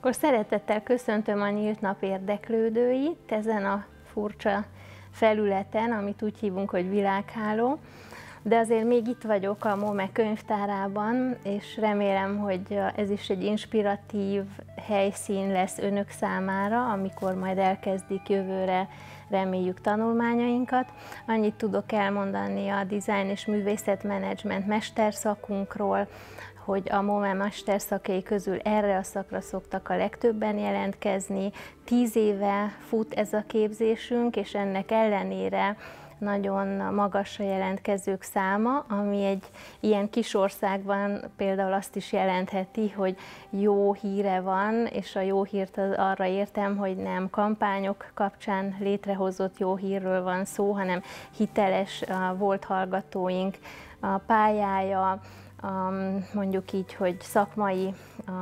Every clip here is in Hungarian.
Akkor szeretettel köszöntöm a Nyílt Nap érdeklődőit ezen a furcsa felületen, amit úgy hívunk, hogy világháló. De azért még itt vagyok a MOME könyvtárában, és remélem, hogy ez is egy inspiratív helyszín lesz önök számára, amikor majd elkezdik jövőre, reméljük, tanulmányainkat. Annyit tudok elmondani a Design és Művészetmenedzsment mesterszakunkról, hogy a MOME mesterszakjai közül erre a szakra szoktak a legtöbben jelentkezni. 10 éve fut ez a képzésünk, és ennek ellenére nagyon magas a jelentkezők száma, ami egy ilyen kis országban például azt is jelentheti, hogy jó híre van, és a jó hírt arra értem, hogy nem kampányok kapcsán létrehozott jó hírről van szó, hanem hiteles volt hallgatóink a pályája, mondjuk így, hogy szakmai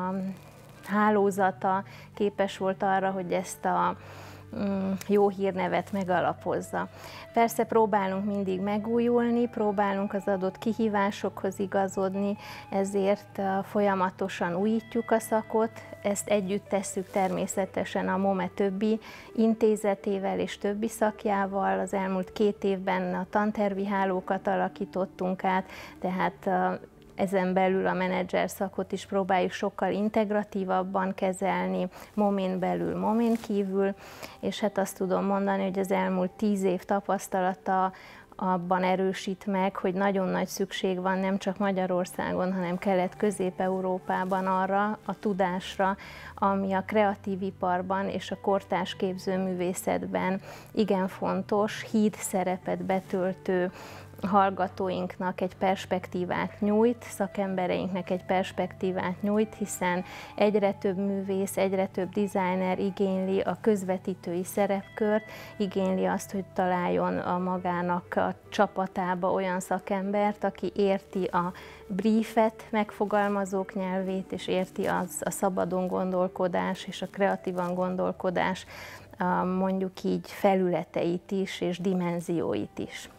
hálózata képes volt arra, hogy ezt a jó hírnevet megalapozza. Persze próbálunk mindig megújulni, próbálunk az adott kihívásokhoz igazodni, ezért folyamatosan újítjuk a szakot, ezt együtt tesszük természetesen a MOME többi intézetével és többi szakjával. Az elmúlt 2 évben a tantervi hálókat alakítottunk át, tehát ezen belül a menedzser szakot is próbáljuk sokkal integratívabban kezelni, MOME-n belül, MOME-n kívül, és hát azt tudom mondani, hogy az elmúlt 10 év tapasztalata abban erősít meg, hogy nagyon nagy szükség van nem csak Magyarországon, hanem Kelet-Közép-Európában arra a tudásra, ami a kreatív iparban és a kortárs képzőművészetben igen fontos, híd szerepet betöltő hallgatóinknak egy perspektívát nyújt, szakembereinknek egy perspektívát nyújt, hiszen egyre több művész, egyre több designer igényli a közvetítői szerepkört, igényli azt, hogy találjon a magának a csapatába olyan szakembert, aki érti a briefet, megfogalmazók nyelvét, és érti a szabadon gondolkodás és a kreatívan gondolkodás mondjuk így felületeit is és dimenzióit is.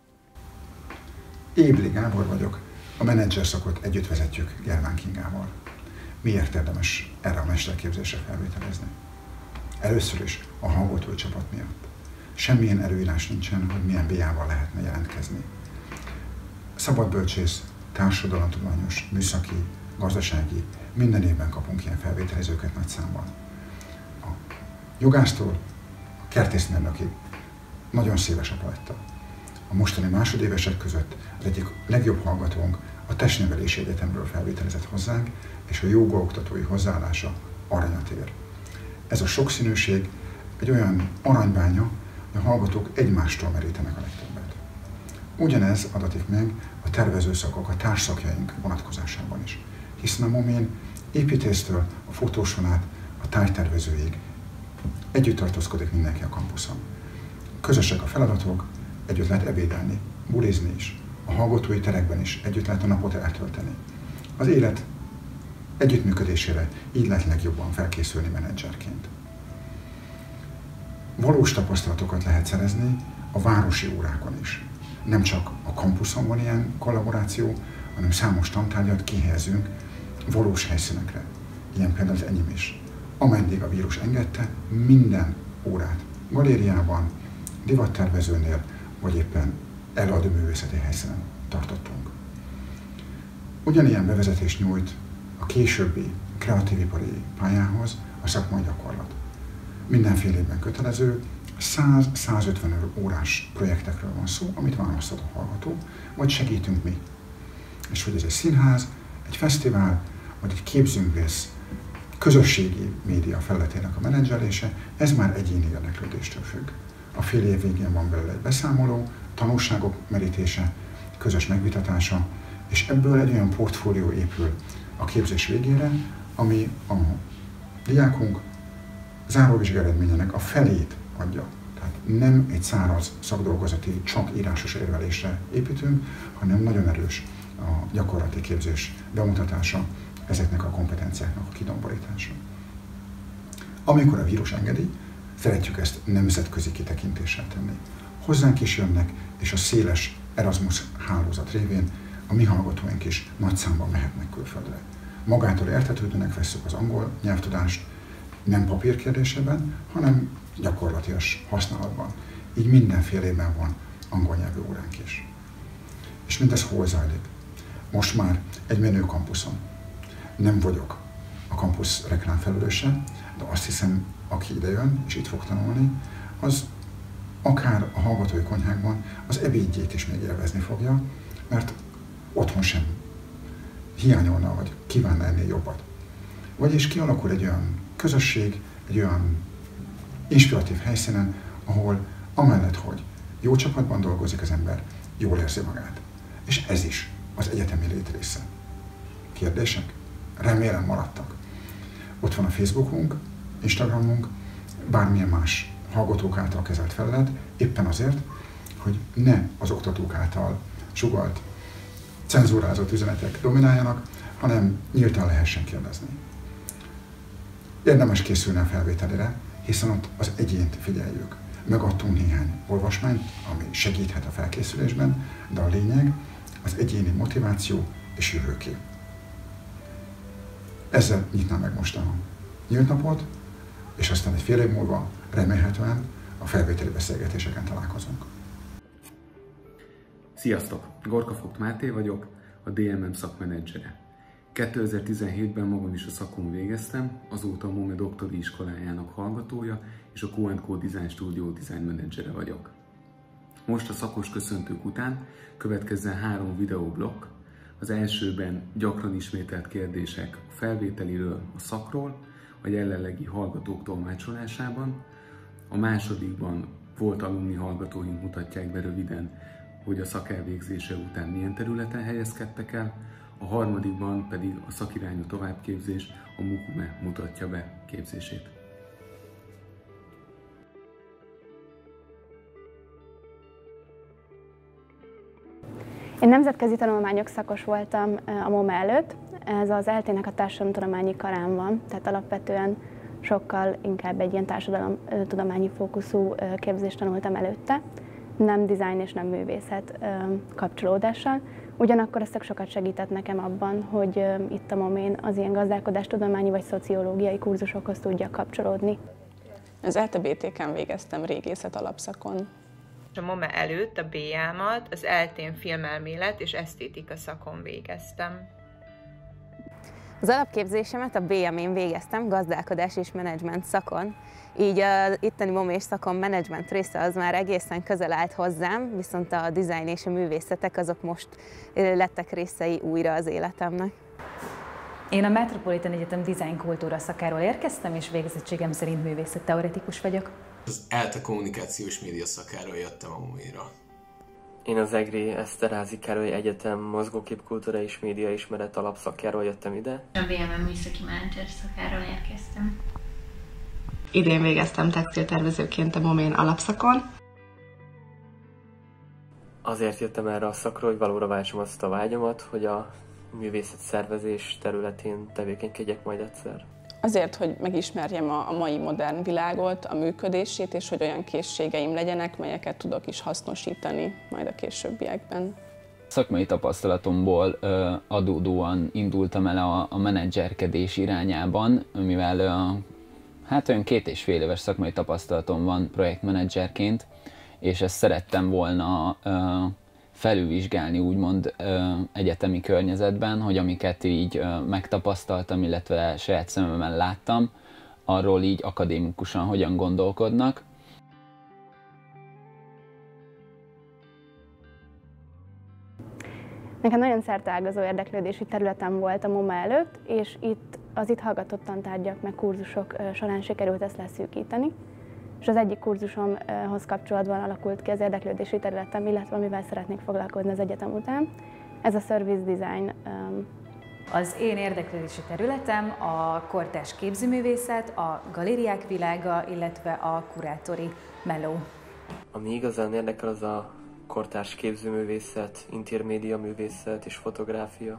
Ébli Gábor vagyok, a menedzser szakot együtt vezetjük Germán Kingával. Miért érdemes erre a mesterképzésre felvételezni? Először is a hallgatói csapat miatt. Semmilyen előírás nincsen, hogy milyen BA-val lehetne jelentkezni. Szabadbölcsész, társadalomtudományos, műszaki, gazdasági, minden évben kapunk ilyen felvételezőket nagy számban. A jogásztól a kertészmérnökig nagyon széles a paletta. A mostani másodévesek között az egyik legjobb hallgatónk a Testnevelési Egyetemről felvételezett hozzánk, és a jóga oktatói hozzáállása aranyat ér. Ez a sokszínűség egy olyan aranybánya, hogy a hallgatók egymástól merítenek a legtöbbet. Ugyanez adatik meg a tervezőszakok, a társszakjaink vonatkozásában is, hiszen a MOME-n építésztől a fotóson át a tájtervezőig együtt tartózkodik mindenki a kampuszon. Közösek a feladatok, együtt lehet ebédelni, bulizni is, a hallgatói terekben is együtt lehet a napot eltölteni. Az élet együttműködésére így lehet legjobban felkészülni menedzserként. Valós tapasztalatokat lehet szerezni a városi órákon is. Nem csak a kampuszon van ilyen kollaboráció, hanem számos tantárgyat kihelyezünk valós helyszínekre. Ilyen például az enyém is. Ameddig a vírus engedte, minden órát galériában, divattervezőnél, vagy éppen előadó művészeti helyszínen tartottunk. Ugyanilyen bevezetést nyújt a későbbi kreatívipari pályához a szakmai gyakorlat. Mindenféle évben kötelező, 100-150 órás projektekről van szó, amit választhat a hallgató, vagy segítünk mi. És hogy ez egy színház, egy fesztivál, vagy egy képzőművész közösségi média felületének a menedzselése, ez már egyéni érdeklődéstől függ. A fél év végén van belőle egy beszámoló, tanulságok merítése, közös megvitatása, és ebből egy olyan portfólió épül a képzés végére, ami a diákunk záróvizsga eredményének a felét adja. Tehát nem egy száraz szakdolgozati, csak írásos érvelésre építünk, hanem nagyon erős a gyakorlati képzés bemutatása, ezeknek a kompetenciáknak a kidomborítása. Amikor a vírus engedi, szeretjük ezt nemzetközi kitekintéssel tenni. Hozzánk is jönnek, és a széles Erasmus hálózat révén a mi hallgatóink is nagy számban mehetnek külföldre. Magától értetődőnek vesszük az angol nyelvtudást, Nem papírkérdésében, hanem gyakorlatias használatban. Így mindenfélében van angol nyelvű óránk is. És mindez hol zajlik? Most már egy menő kampuszon. Nem vagyok a kampusz reklámfelelőse, de azt hiszem, aki ide jön és itt fog tanulni, az akár a hallgatói konyhákban az ebédjét is még élvezni fogja, mert otthon sem hiányolna, vagy kívánna ennél jobbat. Vagyis kialakul egy olyan közösség, egy olyan inspiratív helyszínen, ahol amellett, hogy jó csapatban dolgozik az ember, jól érzi magát. És ez is az egyetemi lét része. Kérdések? Remélem maradtak. Ott van a Facebookunk, Instagramunk, bármilyen más hallgatók által kezelt felület, éppen azért, hogy ne az oktatók által sugalt, cenzúrázott üzenetek domináljanak, hanem nyíltan lehessen kérdezni. Érdemes készülni a felvételére, hiszen ott az egyént figyeljük. Megadtunk néhány olvasmányt, ami segíthet a felkészülésben, de a lényeg az egyéni motiváció és jövőkép. Ezzel nyitnám meg most a nyílt napot, és aztán egy fél év múlva remélhetően a felvételi beszélgetéseken találkozunk. Sziasztok! Gorka Vogt Máté vagyok, a DMM szakmenedzsere. 2017-ben magam is a szakon végeztem, azóta a MOME doktori iskolájának hallgatója és a Q&Co Design Studio design menedzsere vagyok. Most a szakos köszöntők után következzen 3 videoblokk. Az elsőben gyakran ismételt kérdések a felvételiről, a szakról, a jelenlegi hallgatók tolmácsolásában. A másodikban volt alumni hallgatóink mutatják be röviden, hogy a szak elvégzése után milyen területen helyezkedtek el, a harmadikban pedig a szakirányú továbbképzés, a MUKUME mutatja be képzését. Én nemzetközi tanulmányok szakos voltam a MOME előtt, ez az ELTE-nek a társadalomtudományi karán van, tehát alapvetően sokkal inkább egy ilyen társadalomtudományi fókuszú képzést tanultam előtte, nem design és nem művészet kapcsolódással. Ugyanakkor ez sokat segített nekem abban, hogy itt a MOME-n az ilyen gazdálkodástudományi vagy szociológiai kurzusokhoz tudjak kapcsolódni. Az ELTE BTK-n végeztem régészet alapszakon. A MOME előtt a BA-mat az ELTE-n filmelmélet és esztétika szakon végeztem. Az alapképzésemet a BM-én végeztem gazdálkodás és menedzsment szakon, így az itteni MOME-s szakon menedzsment része az már egészen közel állt hozzám, viszont a design és a művészetek azok most lettek részei újra az életemnek. Én a Metropolitan Egyetem Design Kultúra szakáról érkeztem, és végzettségem szerint művészetteoretikus vagyok. Az ELTE kommunikációs média szakáról jöttem a MOME-ra. Én az EGRI Eszterházy Károly Egyetem mozgóképkultúra és média ismeret alapszakjáról jöttem ide. A BMM műszaki menedzser szakáról érkeztem. Idén végeztem textiltervezőként a MOME-n alapszakon. Azért jöttem erre a szakra, hogy valóra váltsam azt a vágyamat, hogy a művészet szervezés területén tevékenykedjek majd egyszer. Azért, hogy megismerjem a mai modern világot, a működését, és hogy olyan készségeim legyenek, melyeket tudok is hasznosítani majd a későbbiekben. Szakmai tapasztalatomból adódóan indultam el a menedzserkedés irányában, mivel hát olyan 2,5 éves szakmai tapasztalatom van projektmenedzserként, és ezt szerettem volna felülvizsgálni úgymond egyetemi környezetben, hogy amiket így megtapasztaltam, illetve saját szememmel láttam, arról így akadémikusan hogyan gondolkodnak. Nekem nagyon szerteágazó érdeklődési területem volt a MOME előtt, és az itt hallgatott tantárgyak meg kurzusok során sikerült ezt leszűkíteni. És az egyik kurzusomhoz kapcsolatban alakult ki az érdeklődési területem, illetve amivel szeretnék foglalkozni az egyetem után. Ez a service design. Az én érdeklődési területem a kortárs képzőművészet, a galériák világa, illetve a kurátori meló. Ami igazán érdekel, az a kortárs képzőművészet, intermédia művészet és fotográfia.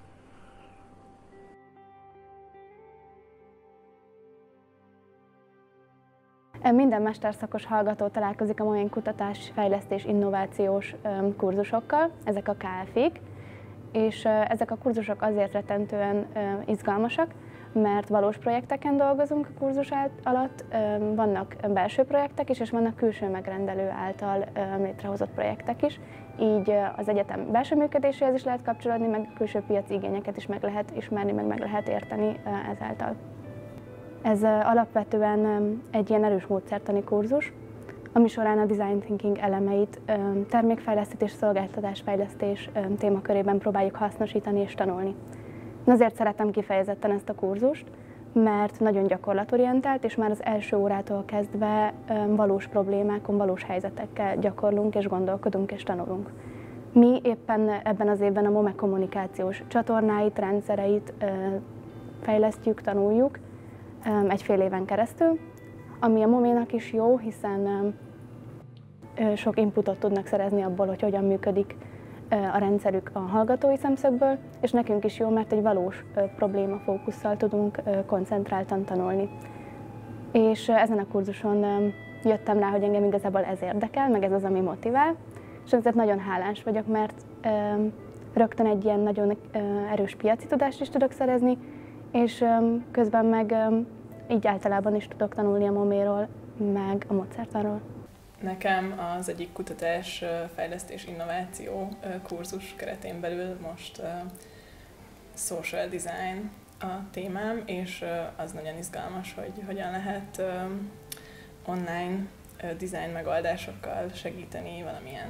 Minden mesterszakos hallgató találkozik a MOME-n kutatás, fejlesztés, innovációs kurzusokkal, ezek a KF-ik, és ezek a kurzusok azért rettentően izgalmasak, mert valós projekteken dolgozunk a kurzus alatt, vannak belső projektek is, és vannak külső megrendelő által létrehozott projektek is. Így az egyetem belső működéséhez is lehet kapcsolódni, meg külső piaci igényeket is meg lehet ismerni, meg lehet érteni ezáltal. Ez alapvetően egy ilyen erős módszertani kurzus, ami során a design thinking elemeit termékfejlesztés, szolgáltatásfejlesztés témakörében próbáljuk hasznosítani és tanulni. Azért szeretem kifejezetten ezt a kurzust, mert nagyon gyakorlatorientált, és már az első órától kezdve valós problémákon, valós helyzetekkel gyakorlunk és gondolkodunk és tanulunk. Mi éppen ebben az évben a MOME kommunikációs csatornáit, rendszereit fejlesztjük, tanuljuk egy fél éven keresztül, ami a MOME-nak is jó, hiszen sok inputot tudnak szerezni abból, hogy hogyan működik a rendszerük a hallgatói szemszögből, és nekünk is jó, mert egy valós problémafókusszal tudunk koncentráltan tanulni. És ezen a kurzuson jöttem rá, hogy engem igazából ez érdekel, meg ez az, ami motivál, és ezért nagyon hálás vagyok, mert rögtön egy ilyen nagyon erős piaci tudást is tudok szerezni, és közben meg így általában is tudok tanulni a MOME-ról, meg a módszertanról. Nekem az egyik kutatás, fejlesztés, innováció kurzus keretén belül most social design a témám, és az nagyon izgalmas, hogy hogyan lehet online design megoldásokkal segíteni valamilyen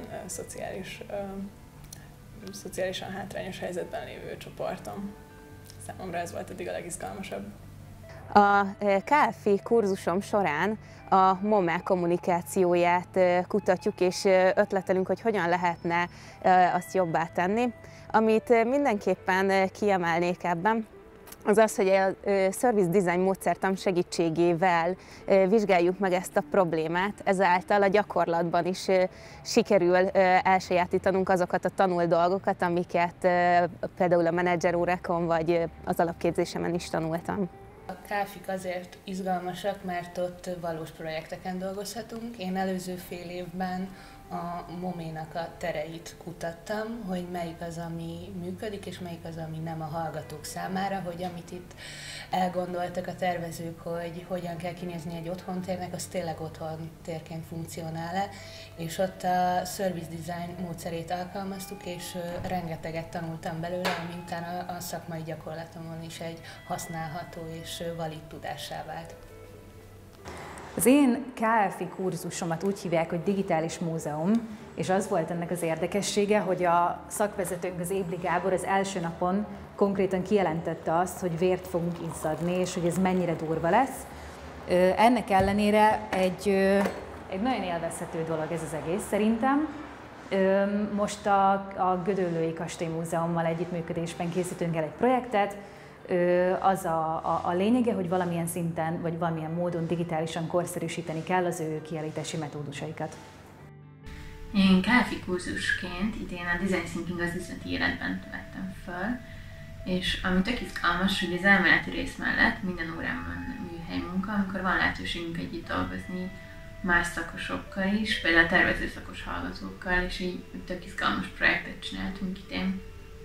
szociálisan hátrányos helyzetben lévő csoporton. Számomra ez volt eddig a legizgalmasabb. A KFI kurzusom során a MOME kommunikációját kutatjuk, és ötletelünk, hogy hogyan lehetne azt jobbá tenni. Amit mindenképpen kiemelnék ebben, az az, hogy a service design módszertan segítségével vizsgáljuk meg ezt a problémát, ezáltal a gyakorlatban is sikerül elsajátítanunk azokat a tanult dolgokat, amiket például a menedzserórákon vagy az alapképzésemen is tanultam. A KFI-k azért izgalmasak, mert ott valós projekteken dolgozhatunk. Én előző fél évben a MOME-nak a tereit kutattam, hogy melyik az, ami működik, és melyik az, ami nem a hallgatók számára, hogy amit itt elgondoltak a tervezők, hogy hogyan kell kinézni egy otthontérnek, az tényleg otthontérként funkcionál-e, és ott a service design módszerét alkalmaztuk, és rengeteget tanultam belőle, ami utána a szakmai gyakorlatomon is egy használható és valid tudássá vált. Az én KFI kurzusomat úgy hívják, hogy Digitális Múzeum, és az volt ennek az érdekessége, hogy a szakvezetőnk, az Ébli Gábor az első napon konkrétan kijelentette azt, hogy vért fogunk izzadni, és hogy ez mennyire durva lesz. Ennek ellenére egy nagyon élvezhető dolog ez az egész szerintem. Most a Gödöllői Kastély Múzeummal együttműködésben készítünk el egy projektet. Az a lényege, hogy valamilyen szinten, vagy valamilyen módon digitálisan korszerűsíteni kell az ő kiállítási metódusaikat. Én KFI kurzusként idén a design thinking az üzleti életben vettem föl, és ami tök izgalmas, hogy az elméleti rész mellett minden órán van műhely munka, amikor van lehetőségünk együtt dolgozni más szakosokkal is, például a tervezőszakos hallgatókkal, és így tök izgalmas projektet csináltunk idén.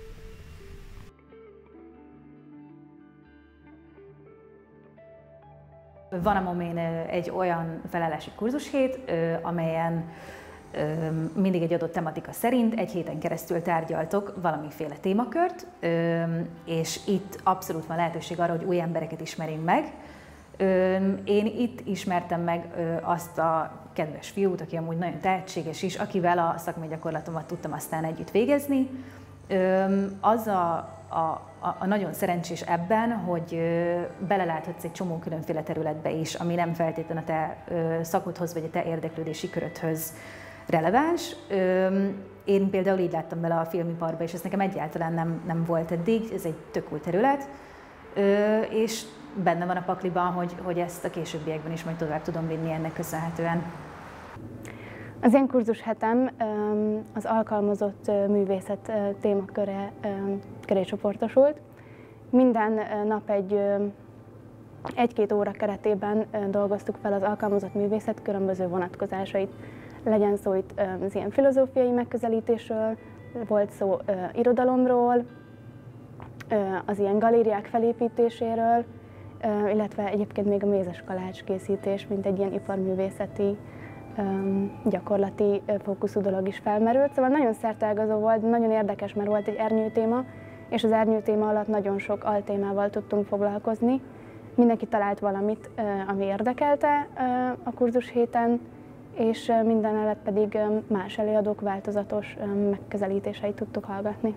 Van a MOME-n egy olyan felállási kurzushét, amelyen mindig egy adott tematika szerint egy héten keresztül tárgyaltok valamiféle témakört, és itt abszolút van lehetőség arra, hogy új embereket ismerjünk meg. Én itt ismertem meg azt a kedves fiút, aki amúgy nagyon tehetséges is, akivel a szakmai gyakorlatomat tudtam aztán együtt végezni. Az a nagyon szerencsés ebben, hogy beleláthatsz egy csomó különféle területbe is, ami nem feltétlenül a te szakodhoz vagy a te érdeklődési körödhöz releváns. Én például így láttam bele a filmiparba, és ez nekem egyáltalán nem volt eddig, ez egy tök új terület, és benne van a pakliban, hogy ezt a későbbiekben is majd tovább tudom vinni ennek köszönhetően. Az én kurzus hetem az alkalmazott művészet témaköré csoportosult. Minden nap egy-két óra keretében dolgoztuk fel az alkalmazott művészet különböző vonatkozásait. Legyen szó itt az ilyen filozófiai megközelítésről, volt szó irodalomról, az ilyen galériák felépítéséről, illetve egyébként még a mézes kalács készítés, mint egy ilyen iparművészeti, gyakorlati fókuszú dolog is felmerült. Szóval nagyon szerteágazó volt, nagyon érdekes, mert volt egy ernyőtéma, és az ernyőtéma alatt nagyon sok altémával tudtunk foglalkozni. Mindenki talált valamit, ami érdekelte a kurzus héten, és minden mellett pedig más előadók változatos megközelítéseit tudtuk hallgatni.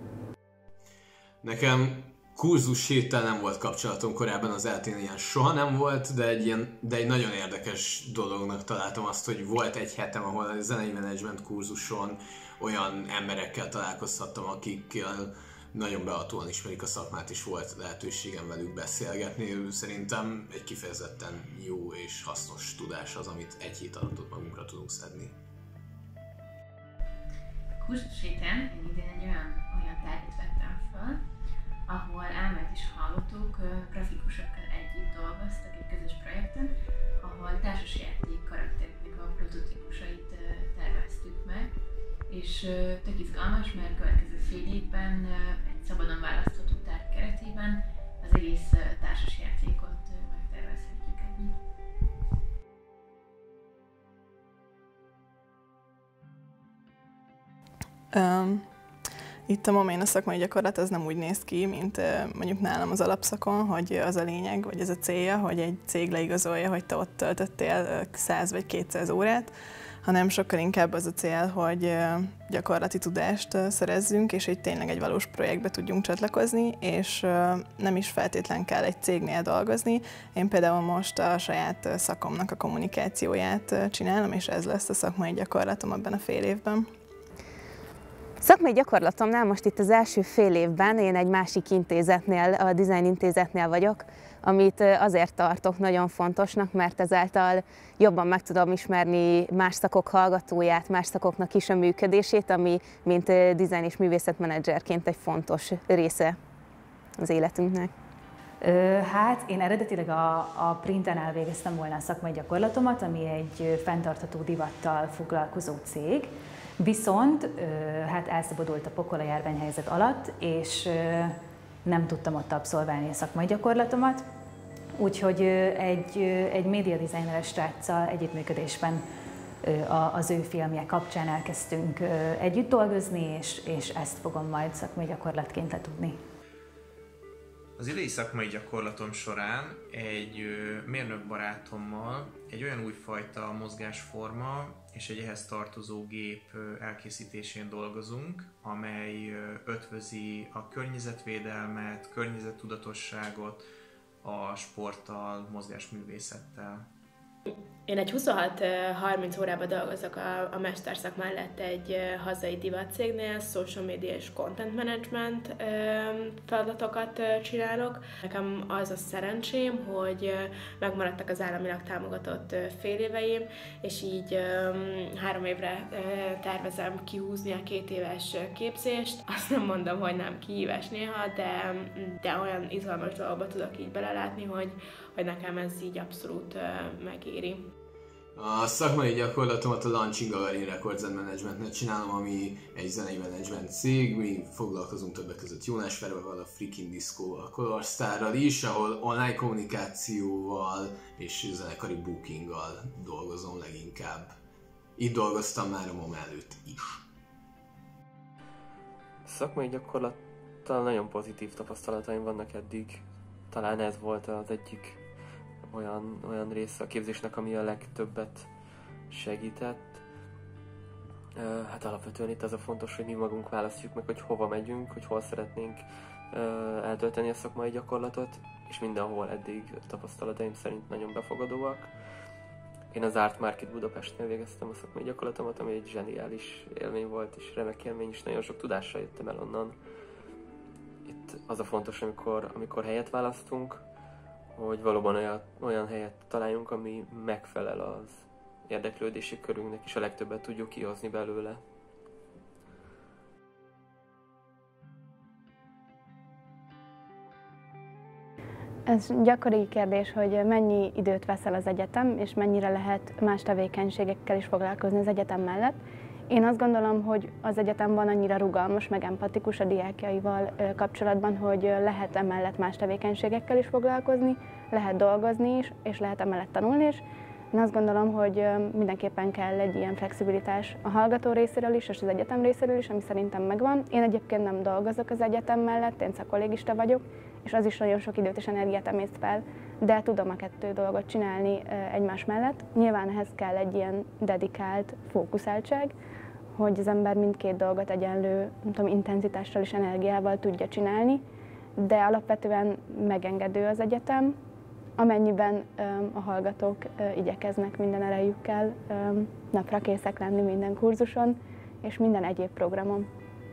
Nekem kurzus héttel nem volt kapcsolatom korábban, az ELTE-n ilyen soha nem volt, de egy nagyon érdekes dolognak találtam azt, hogy volt egy hetem, ahol a zenei menedzsment kurzuson olyan emberekkel találkozhattam, akikkel nagyon behatóan ismerik a szakmát, és volt lehetőségem velük beszélgetni. Szerintem egy kifejezetten jó és hasznos tudás az, amit egy hét alatt magunkra tudunk szedni. Kurzus héten én idén egy olyan tárgyat vettem fel, ahol elmert is hallgatók grafikusokkal együtt dolgoztak egy közös projekten, ahol társasjáték karaktereknek a prototípusait terveztük meg, és tök izgalmas, mert következő fél évben egy szabadon választható tárgy keretében az egész társasjátékot megtervezhetjük együtt. Itt a Momén a szakmai gyakorlat az nem úgy néz ki, mint mondjuk nálam az alapszakon, hogy az a lényeg, vagy ez a célja, hogy egy cég leigazolja, hogy te ott töltöttél 100 vagy 200 órát, hanem sokkal inkább az a cél, hogy gyakorlati tudást szerezzünk, és hogy tényleg egy valós projektbe tudjunk csatlakozni, és nem is feltétlen kell egy cégnél dolgozni. Én például most a saját szakomnak a kommunikációját csinálom, és ez lesz a szakmai gyakorlatom abban a fél évben. Szakmai gyakorlatomnál most itt az első fél évben én egy másik intézetnél, a Design Intézetnél vagyok, amit azért tartok nagyon fontosnak, mert ezáltal jobban meg tudom ismerni más szakok hallgatóját, más szakoknak is a működését, ami mint design és művészetmenedzserként egy fontos része az életünknek. Hát én eredetileg a Printánál végeztem volna a szakmai gyakorlatomat, ami egy fenntartható divattal foglalkozó cég. Viszont hát elszabadult a pokol a járványhelyzet alatt, és nem tudtam ott abszolválni a szakmai gyakorlatomat. Úgyhogy egy médiadizájneres sráccal együttműködésben az ő filmje kapcsán elkezdtünk együtt dolgozni, és ezt fogom majd szakmai gyakorlatként letudni. Az idei szakmai gyakorlatom során egy mérnök barátommal egy olyan újfajta mozgásforma és egy ehhez tartozó gép elkészítésén dolgozunk, amely ötvözi a környezetvédelmet, környezettudatosságot a sporttal, mozgásművészettel. Én egy 26-30 órában dolgozok a mesterszak mellett egy hazai divatcégnél, social media és content management feladatokat csinálok. Nekem az a szerencsém, hogy megmaradtak az államilag támogatott féléveim, és így 3 évre tervezem kihúzni a 2 éves képzést. Azt nem mondom, hogy nem kihívás néha, de olyan izgalmas dolgokba tudok így belelátni, hogy nekem ez így abszolút megéri. A szakmai gyakorlatomat a Launching Gallery Records and Managementnek csinálom, ami egy zenei menedzsment cég. Mi foglalkozunk többek között Jónás Ferővel, a Freaking Disco, a Color Starral is, ahol online kommunikációval és zenekari bookinggal dolgozom leginkább. Itt dolgoztam már a MOM előtt is. Szakmai gyakorlattal nagyon pozitív tapasztalataim vannak eddig. Talán ez volt az egyik olyan része a képzésnek, ami a legtöbbet segített. Hát alapvetően itt az a fontos, hogy mi magunk választjuk meg, hogy hova megyünk, hogy hol szeretnénk eltölteni a szakmai gyakorlatot, és mindenhol eddig tapasztalataim szerint nagyon befogadóak. Én az Art Market Budapestnél végeztem a szakmai gyakorlatomat, ami egy zseniális élmény volt, és remek élmény, és nagyon sok tudással jöttem el onnan. Itt az a fontos, amikor helyet választunk, hogy valóban olyan helyet találjunk, ami megfelel az érdeklődési körünknek, és a legtöbbet tudjuk kihozni belőle. Ez gyakori kérdés, hogy mennyi időt veszel az egyetem, és mennyire lehet más tevékenységekkel is foglalkozni az egyetem mellett. Én azt gondolom, hogy az egyetem van annyira rugalmas, meg empatikus a diákjaival kapcsolatban, hogy lehet emellett más tevékenységekkel is foglalkozni, lehet dolgozni is, és lehet emellett tanulni is. Én azt gondolom, hogy mindenképpen kell egy ilyen flexibilitás a hallgató részéről is, és az egyetem részéről is, ami szerintem megvan. Én egyébként nem dolgozok az egyetem mellett, én szakkollégista vagyok, és az is nagyon sok időt és energiát emészt fel, de tudom a kettő dolgot csinálni egymás mellett. Nyilván ehhez kell egy ilyen dedikált fókuszáltság, hogy az ember mindkét dolgot egyenlő, nem tudom, intenzitással és energiával tudja csinálni, de alapvetően megengedő az egyetem, amennyiben a hallgatók igyekeznek minden erejükkel napra készek lenni minden kurzuson és minden egyéb programon.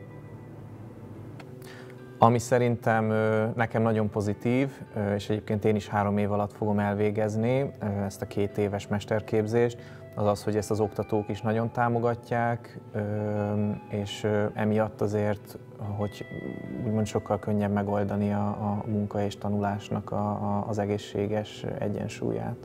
Ami szerintem nekem nagyon pozitív, és egyébként én is 3 év alatt fogom elvégezni ezt a 2 éves mesterképzést, az az, hogy ezt az oktatók is nagyon támogatják, és emiatt azért, hogy úgymond sokkal könnyebb megoldani a munka és tanulásnak az egészséges egyensúlyát.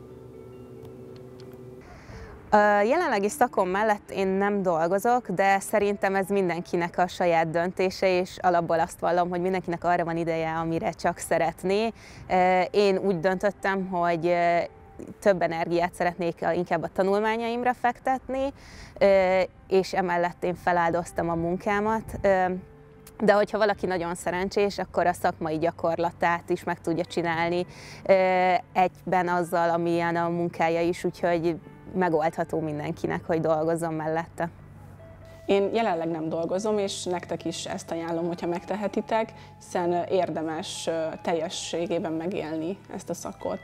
A jelenlegi szakom mellett én nem dolgozok, de szerintem ez mindenkinek a saját döntése, és alapból azt vallom, hogy mindenkinek arra van ideje, amire csak szeretné. Én úgy döntöttem, hogy több energiát szeretnék inkább a tanulmányaimra fektetni, és emellett én feláldoztam a munkámat. De hogyha valaki nagyon szerencsés, akkor a szakmai gyakorlatát is meg tudja csinálni egyben azzal, amilyen a munkája is, úgyhogy megoldható mindenkinek, hogy dolgozzon mellette. Én jelenleg nem dolgozom, és nektek is ezt ajánlom, hogyha megtehetitek, hiszen érdemes teljességében megélni ezt a szakot.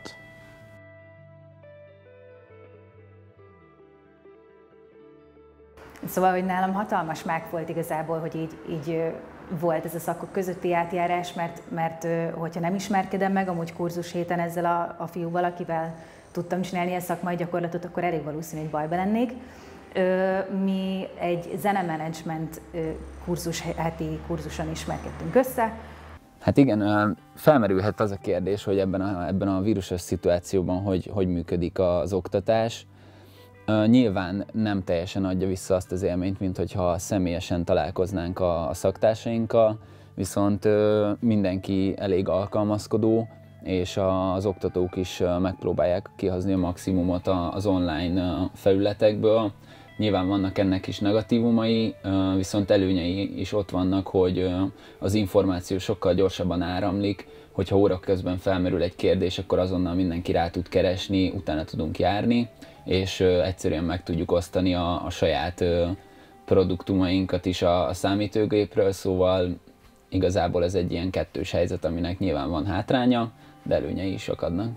Szóval, hogy nálam hatalmas mák volt igazából, hogy így volt ez a szakok közötti átjárás, mert hogyha nem ismerkedem meg amúgy kurzus héten ezzel a fiúval, akivel tudtam csinálni a szakmai gyakorlatot, akkor elég valószínű, hogy bajba lennék. Mi egy zenemenedzsment heti kurzuson ismerkedtünk össze. Hát igen, felmerülhet az a kérdés, hogy ebben a vírusos szituációban hogy működik az oktatás. Nyilván nem teljesen adja vissza azt az élményt, mint hogyha személyesen találkoznánk a szaktársainkkal, viszont mindenki elég alkalmazkodó, és az oktatók is megpróbálják kihozni a maximumot az online felületekből. Nyilván vannak ennek is negatívumai, viszont előnyei is ott vannak, hogy az információ sokkal gyorsabban áramlik, hogyha óra közben felmerül egy kérdés, akkor azonnal mindenki rá tud keresni, utána tudunk járni, és egyszerűen meg tudjuk osztani a saját produktumainkat is a számítógépről, szóval igazából ez egy ilyen kettős helyzet, aminek nyilván van hátránya, de előnyei is akadnak.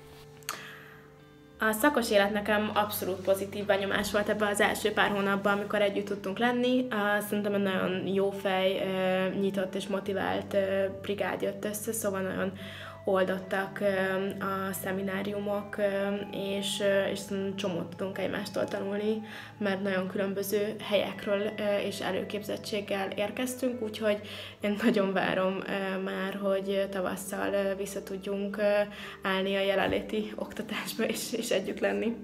A szakos élet nekem abszolút pozitív benyomás volt ebben az első pár hónapban, amikor együtt tudtunk lenni. Szerintem egy nagyon jó fej, nyitott és motivált brigád jött össze, szóval nagyon oldottak a szemináriumok, és csomót tudunk egymástól tanulni, mert nagyon különböző helyekről és előképzettséggel érkeztünk, úgyhogy én nagyon várom már, hogy tavasszal vissza tudjunk állni a jelenléti oktatásba és együtt lenni.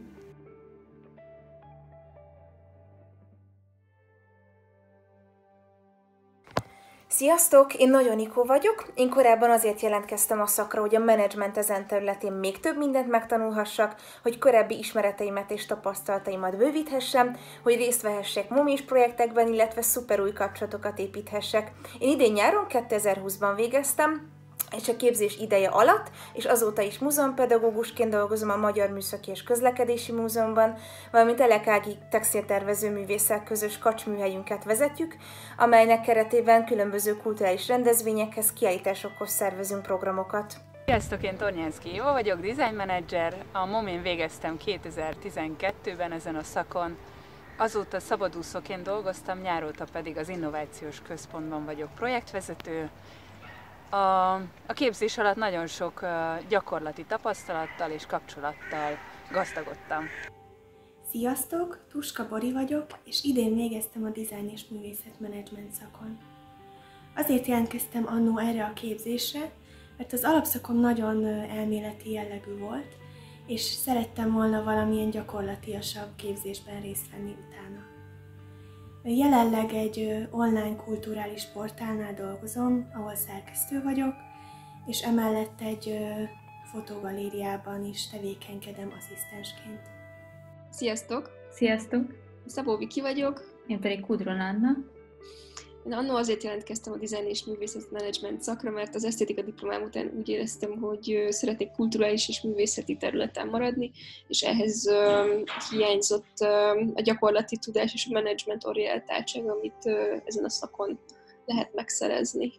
Sziasztok! Én Nagy Anikó vagyok. Én korábban azért jelentkeztem a szakra, hogy a menedzsment ezen területén még több mindent megtanulhassak, hogy korábbi ismereteimet és tapasztalataimat bővíthessem, hogy részt vehessek momis projektekben, illetve szuper új kapcsolatokat építhessek. Én idén nyáron 2020-ban végeztem, és a képzés ideje alatt, és azóta is múzeumpedagógusként dolgozom a Magyar Műszaki és Közlekedési Múzeumban, valamint Elekági textiltervező művésszel közös kacsműhelyünket vezetjük, amelynek keretében különböző kulturális rendezvényekhez, kiállításokhoz szervezünk programokat. Sziasztok, én Tornyánszky Éva vagyok, design manager. A MOMén végeztem 2012-ben ezen a szakon. Azóta szabadúszóként dolgoztam, nyáróta pedig az Innovációs Központban vagyok projektvezető. A képzés alatt nagyon sok gyakorlati tapasztalattal és kapcsolattal gazdagodtam. Sziasztok, Tuska Bori vagyok, és idén végeztem a Design és Művészetmenedzsment szakon. Azért jelentkeztem annó erre a képzésre, mert az alapszakon nagyon elméleti jellegű volt, és szerettem volna valamilyen gyakorlatiasabb képzésben részt venni utána. Jelenleg egy online kulturális portálnál dolgozom, ahol szerkesztő vagyok, és emellett egy fotogalériában is tevékenykedem asszisztensként. Sziasztok! Sziasztok! Szabó Viki vagyok. Én pedig Kudron Anna. Én annól azért jelentkeztem a Design és Művészetmenedzsment szakra, mert az esztétika diplomám után úgy éreztem, hogy szeretnék kulturális és művészeti területen maradni, és ehhez hiányzott a gyakorlati tudás és a menedzsment orientáltság, amit ezen a szakon lehet megszerezni.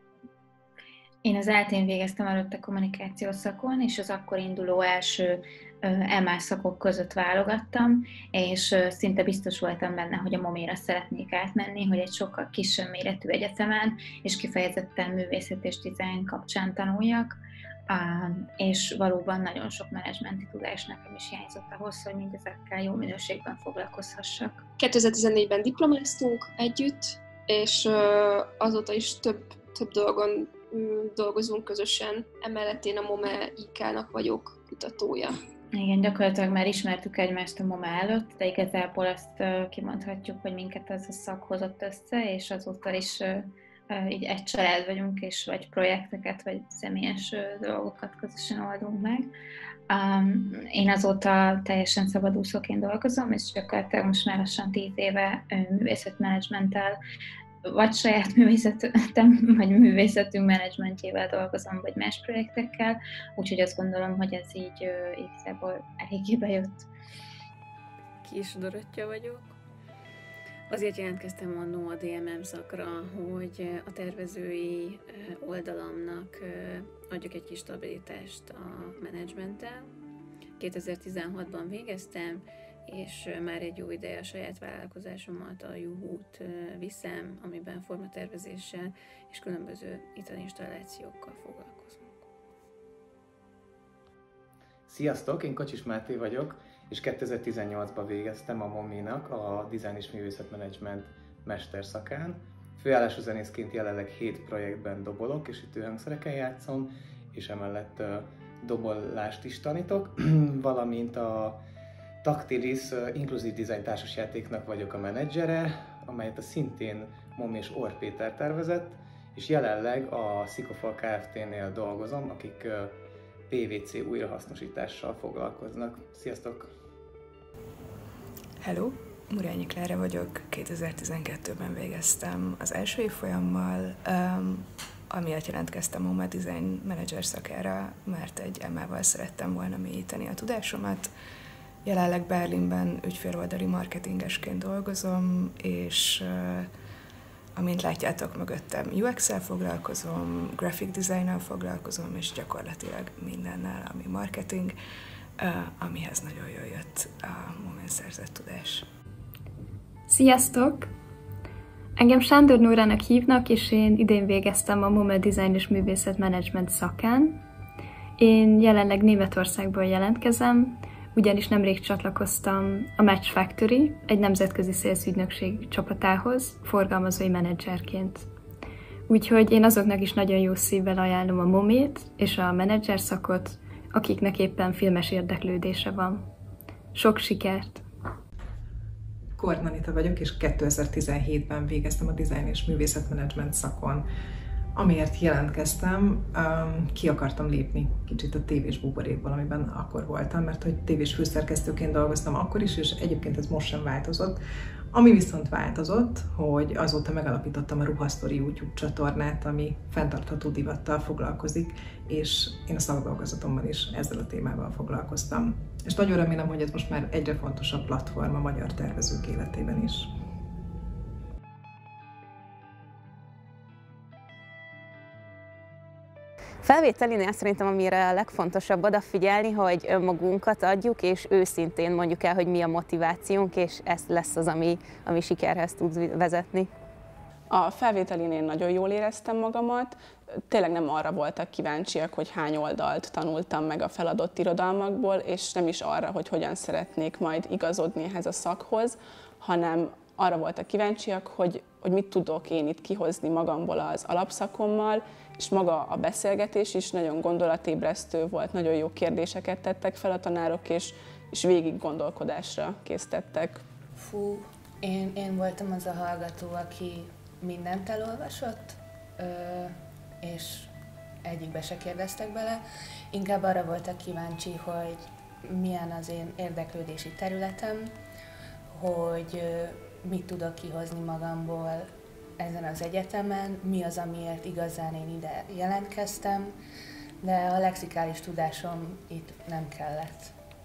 Én az eltén végeztem előtte kommunikációs szakon, és az akkor induló első MA szakok között válogattam, és szinte biztos voltam benne, hogy a MOME-ra szeretnék átmenni, hogy egy sokkal kisebb méretű egyetemen, és kifejezetten művészet és dizájn kapcsán tanuljak, és valóban nagyon sok menedzsmenti tudás nekem is hiányzott ahhoz, hogy mindezekkel jó minőségben foglalkozhassak. 2014-ben diplomáztunk együtt, és azóta is több dolgon dolgozunk közösen. Emellett én a MOME IK-nak vagyok kutatója. Igen, gyakorlatilag már ismertük egymást a MOME előtt, de igazából azt kimondhatjuk, hogy minket ez a szak hozott össze, és azóta is így egy család vagyunk, és vagy projekteket, vagy személyes dolgokat közösen oldunk meg. Én azóta teljesen szabadúszóként dolgozom, és gyakorlatilag most már lassan 10 éve művészetmenedzsmenttel, vagy saját művészetem, vagy művészetünk menedzsmentjével dolgozom, vagy más projektekkel, úgyhogy azt gondolom, hogy ez így igazából eléggé bejött. Kis Dorottya vagyok. Azért jelentkeztem annó a DMM szakra, hogy a tervezői oldalamnak adjak egy kis stabilitást a menedzsmenttel. 2016-ban végeztem, és már egy jó ideje a saját vállalkozásomat, a Juhút viszem, amiben formatervezéssel és különböző italinstallációkkal foglalkozunk. Sziasztok, én Kocsis Máté vagyok, és 2018-ban végeztem a MOME-nak a Design és Művészetmenedzsment mesterszakán. Főállású zenészként jelenleg 7 projektben dobolok és ütőhangszereken játszom, és emellett dobolást is tanítok, valamint a Taktilis inkluzív dizájn társasjátéknak vagyok a menedzsere, amelyet a szintén MOME és Orr Péter tervezett, és jelenleg a Szikofal Kft-nél dolgozom, akik PVC újrahasznosítással foglalkoznak. Sziasztok! Hello! Murányi Klára vagyok, 2012-ben végeztem az első évfolyammal, amiatt jelentkeztem a Design Manager szakára, mert egy MA-val szerettem volna mélyíteni a tudásomat. Jelenleg Berlinben ügyféloldali marketingesként dolgozom, és amint látjátok mögöttem, UX-el foglalkozom, graphic design-nal foglalkozom, és gyakorlatilag mindennel, ami marketing, amihez nagyon jól jött a MOME-n szerzett tudás. Sziasztok! Engem Sándor Nórának hívnak, és én idén végeztem a MOME Design és Művészetmenedzsment szakán. Én jelenleg Németországból jelentkezem, ugyanis nemrég csatlakoztam a Match Factory, egy nemzetközi szélszügynökség csapatához, forgalmazói menedzserként. Úgyhogy én azoknak is nagyon jó szívvel ajánlom a MOME-t és a menedzser szakot, akiknek éppen filmes érdeklődése van. Sok sikert! Korn Anita vagyok, és 2017-ben végeztem a Design és Művészetmenedzsment szakon. Amiért jelentkeztem, ki akartam lépni kicsit a tévés buborékból, amiben akkor voltam, mert hogy tévés főszerkesztőként dolgoztam akkor is, és egyébként ez most sem változott. Ami viszont változott, hogy azóta megalapítottam a Ruhasztori YouTube csatornát, ami fenntartható divattal foglalkozik, és én a szakdolgozatomban is ezzel a témával foglalkoztam. És nagyon remélem, hogy ez most már egyre fontosabb platform a magyar tervezők életében is. Felvételinél szerintem amire a legfontosabb odafigyelni, hogy önmagunkat adjuk, és őszintén mondjuk el, hogy mi a motivációnk, és ez lesz az, ami sikerhez tud vezetni. A felvételinél nagyon jól éreztem magamat, tényleg nem arra voltak kíváncsiak, hogy hány oldalt tanultam meg a feladott irodalmakból, és nem is arra, hogy hogyan szeretnék majd igazodni ehhez a szakhoz, hanem arra voltak kíváncsiak, hogy mit tudok én itt kihozni magamból az alapszakommal, és maga a beszélgetés is nagyon gondolatébresztő volt, nagyon jó kérdéseket tettek fel a tanárok, és végig gondolkodásra késztettek. Fú, Én voltam az a hallgató, aki mindent elolvasott, és egyikbe se kérdeztek bele. Inkább arra voltak kíváncsi, hogy milyen az én érdeklődési területem, hogy mit tudok kihozni magamból ezen az egyetemen, mi az, amiért igazán én ide jelentkeztem, de a lexikális tudásom itt nem kellett.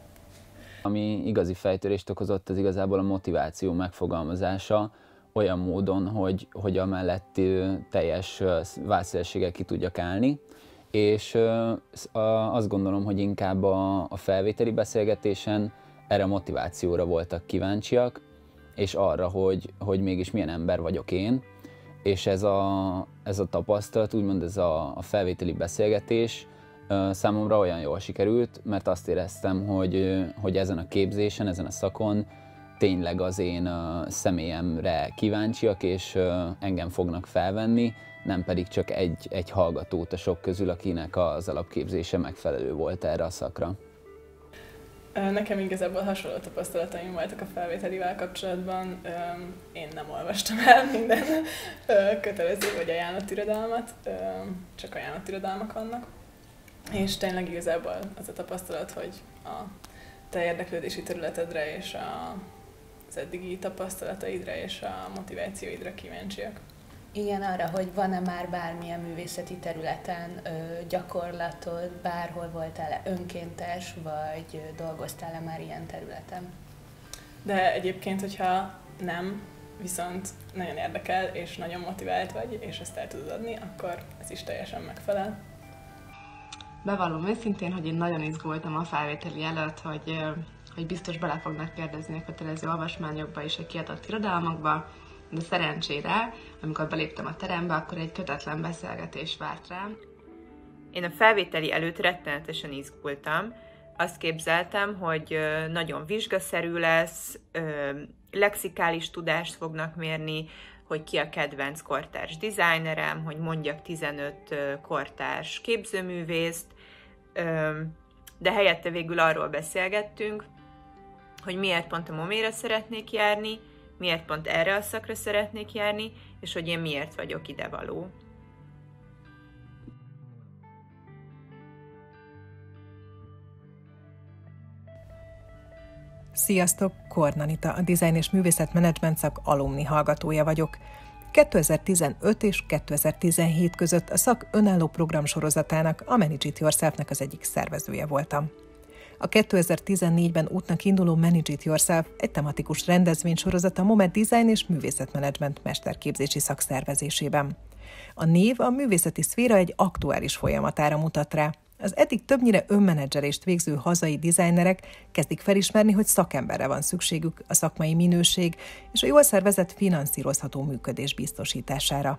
Ami igazi fejtörést okozott, az igazából a motiváció megfogalmazása olyan módon, hogy amellett teljes válszélességgel ki tudjak állni, és azt gondolom, hogy inkább a felvételi beszélgetésen erre a motivációra voltak kíváncsiak, és arra, hogy mégis milyen ember vagyok én, és ez a tapasztalat, úgymond ez a felvételi beszélgetés számomra olyan jól sikerült, mert azt éreztem, hogy ezen a képzésen, ezen a szakon tényleg az én személyemre kíváncsiak, és engem fognak felvenni, nem pedig csak egy hallgatót a sok közül, akinek az alapképzése megfelelő volt erre a szakra. Nekem igazából hasonló tapasztalataim voltak a felvételivel kapcsolatban. Én nem olvastam el minden kötelező vagy ajánlott irodalmat, csak ajánlott irodalmak vannak. És tényleg igazából az a tapasztalat, hogy a te érdeklődési területedre és az eddigi tapasztalataidra és a motivációidra kíváncsiak. Igen, arra, hogy van-e már bármilyen művészeti területen gyakorlatod, bárhol voltál-e önkéntes, vagy dolgoztál-e már ilyen területen? De egyébként, hogyha nem, viszont nagyon érdekel, és nagyon motivált vagy, és ezt el tudod adni, akkor ez is teljesen megfelel. Bevallom őszintén, hogy én nagyon izgultam a felvételi előtt, hogy biztos bele fognak kérdezni a kötelező olvasmányokba és a kiadott irodalmakba, de szerencsére, amikor beléptem a terembe, akkor egy kötetlen beszélgetés várt rám. Én a felvételi előtt rettenetesen izgultam. Azt képzeltem, hogy nagyon vizsgaszerű lesz, lexikális tudást fognak mérni, hogy ki a kedvenc kortárs designerem, hogy mondjak 15 kortárs képzőművészt, de helyette végül arról beszélgettünk, hogy miért pont a MOME-re szeretnék járni, miért pont erre a szakra szeretnék járni, és hogy én miért vagyok idevaló. Sziasztok! Korn Anita, a Design és Művészetmenedzsment szak alumni hallgatója vagyok. 2015 és 2017 között a szak önálló programsorozatának, a Manage It Yourself-nek az egyik szervezője voltam. A 2014-ben útnak induló Manage It Yourself egy tematikus rendezvénysorozat a MOME Design és Művészetmenedzsment mesterképzési szakszervezésében. A név a művészeti szféra egy aktuális folyamatára mutat rá. Az eddig többnyire önmenedzselést végző hazai dizájnerek kezdik felismerni, hogy szakemberre van szükségük a szakmai minőség és a jól szervezett finanszírozható működés biztosítására.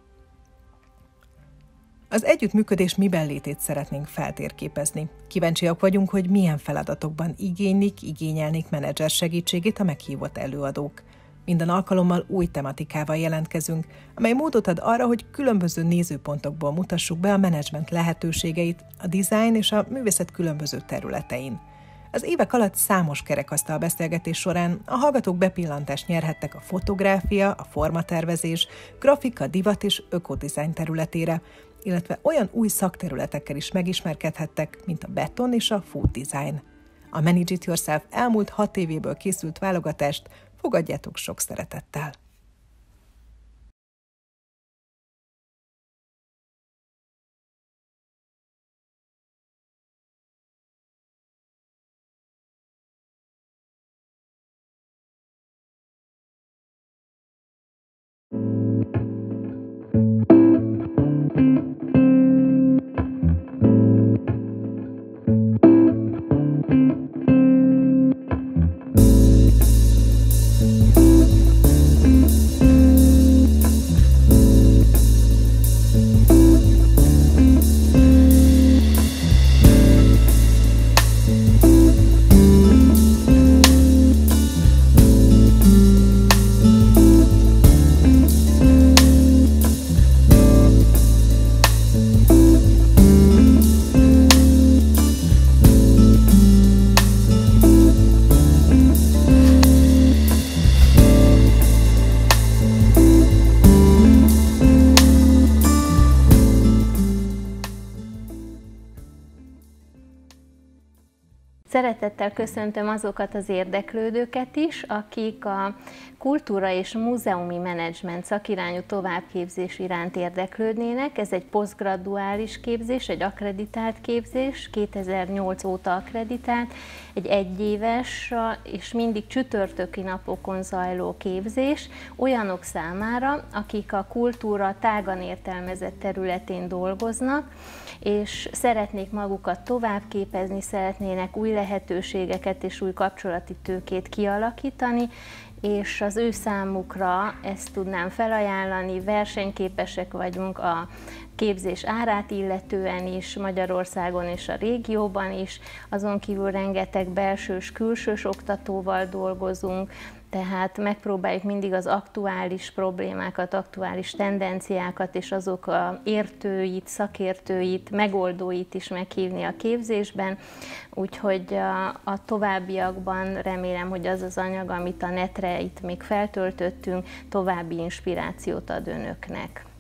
Az együttműködés miben létét szeretnénk feltérképezni. Kíváncsiak vagyunk, hogy milyen feladatokban igényelnék menedzser segítségét a meghívott előadók. Minden alkalommal új tematikával jelentkezünk, amely módot ad arra, hogy különböző nézőpontokból mutassuk be a menedzsment lehetőségeit a design és a művészet különböző területein. Az évek alatt számos kerekasztal beszélgetés során a hallgatók bepillantást nyerhettek a fotográfia, a formatervezés, grafika, divat és ökodizájn területére, illetve olyan új szakterületekkel is megismerkedhettek, mint a beton és a food design. A Manage It Yourself elmúlt 6 évéből készült válogatást fogadjátok sok szeretettel! Szeretettel köszöntöm azokat az érdeklődőket is, akik a kultúra és múzeumi menedzsment szakirányú továbbképzés iránt érdeklődnének. Ez egy posztgraduális képzés, egy akkreditált képzés, 2008 óta akkreditált, egy egyéves és mindig csütörtöki napokon zajló képzés olyanok számára, akik a kultúra tágan értelmezett területén dolgoznak, és szeretnék magukat továbbképezni, szeretnének új lehetőségeket és új kapcsolati tőkét kialakítani, és az ő számukra ezt tudnám felajánlani, versenyképesek vagyunk a képzés árát illetően is, Magyarországon és a régióban is, azon kívül rengeteg belsős, külsős oktatóval dolgozunk, tehát megpróbáljuk mindig az aktuális problémákat, aktuális tendenciákat és azok a értőit, szakértőit, megoldóit is meghívni a képzésben. Úgyhogy a továbbiakban remélem, hogy az az anyag, amit a netre itt még feltöltöttünk, további inspirációt ad önöknek.